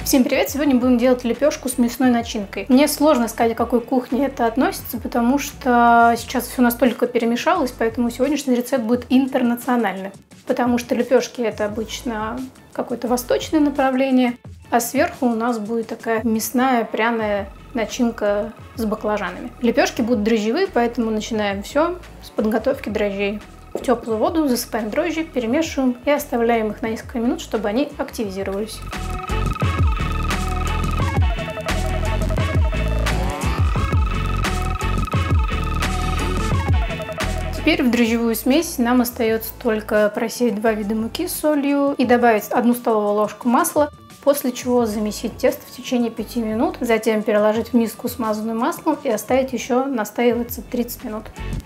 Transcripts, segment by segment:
Всем привет! Сегодня будем делать лепешку с мясной начинкой. Мне сложно сказать, к какой кухне это относится, потому что сейчас все настолько перемешалось, поэтому сегодняшний рецепт будет интернациональный. Потому что лепешки это обычно какое-то восточное направление, а сверху у нас будет такая мясная пряная начинка с баклажанами. Лепешки будут дрожжевые, поэтому начинаем все с подготовки дрожжей. В теплую воду засыпаем дрожжи, перемешиваем и оставляем их на несколько минут, чтобы они активизировались. Теперь в дрожжевую смесь нам остается только просеять 2 вида муки с солью и добавить 1 столовую ложку масла, после чего замесить тесто в течение 5 минут, затем переложить в миску, смазанную маслом, и оставить еще настаиваться 30 минут.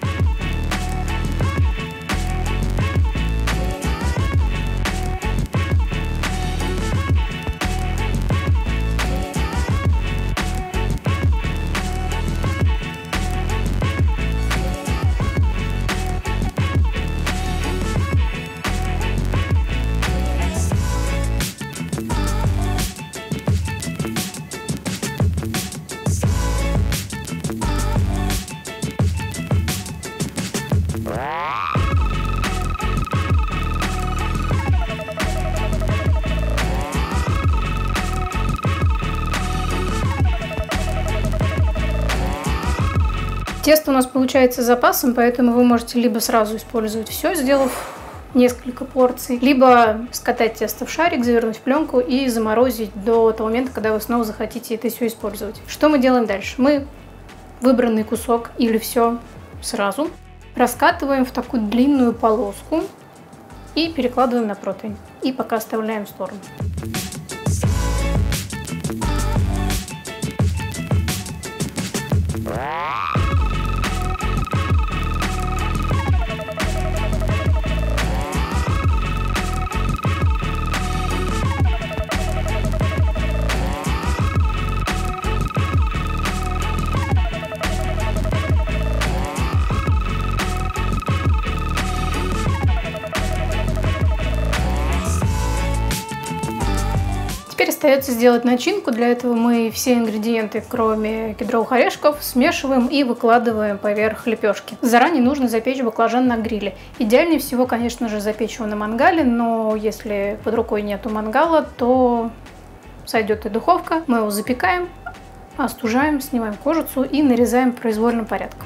Тесто у нас получается с запасом, поэтому вы можете либо сразу использовать все, сделав несколько порций, либо скатать тесто в шарик, завернуть в пленку и заморозить до того момента, когда вы снова захотите это все использовать. Что мы делаем дальше? Мы выбранный кусок или все сразу раскатываем в такую длинную полоску и перекладываем на противень. И пока оставляем в сторону. Теперь остается сделать начинку. Для этого мы все ингредиенты, кроме кедровых орешков, смешиваем и выкладываем поверх лепешки. Заранее нужно запечь баклажан на гриле. Идеальнее всего, конечно же, запечь его на мангале, но если под рукой нету мангала, то сойдет и духовка. Мы его запекаем, остужаем, снимаем кожицу и нарезаем произвольным порядком.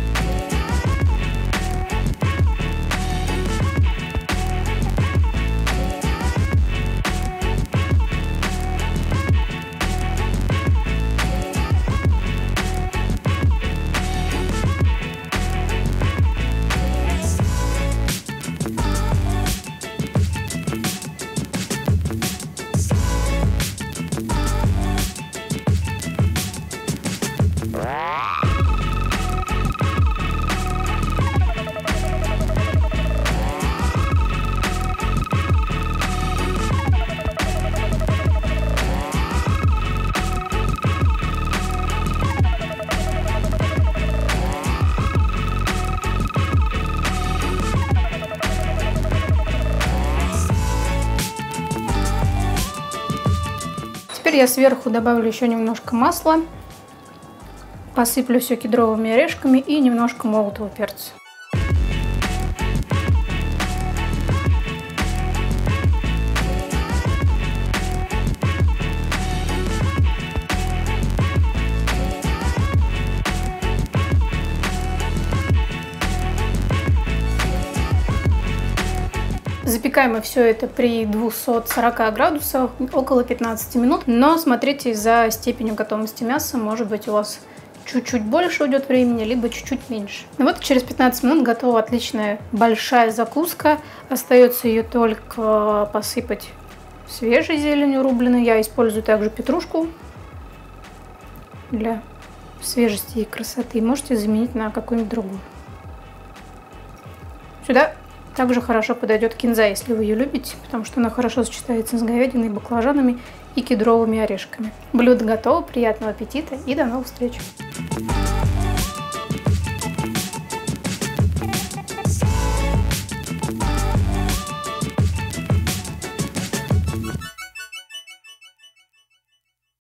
Теперь я сверху добавлю еще немножко масла, посыплю все кедровыми орешками и немножко молотого перца. Запекаем мы все это при 240 градусах около 15 минут, но смотрите за степенью готовности мяса, может быть у вас чуть-чуть больше уйдет времени, либо чуть-чуть меньше. Ну вот через 15 минут готова отличная большая закуска, остается ее только посыпать свежей зеленью рубленой. Я использую также петрушку для свежести и красоты, можете заменить на какую-нибудь другую. Сюда также хорошо подойдет кинза, если вы ее любите, потому что она хорошо сочетается с говядиной, баклажанами и кедровыми орешками. Блюдо готово, приятного аппетита и до новых встреч!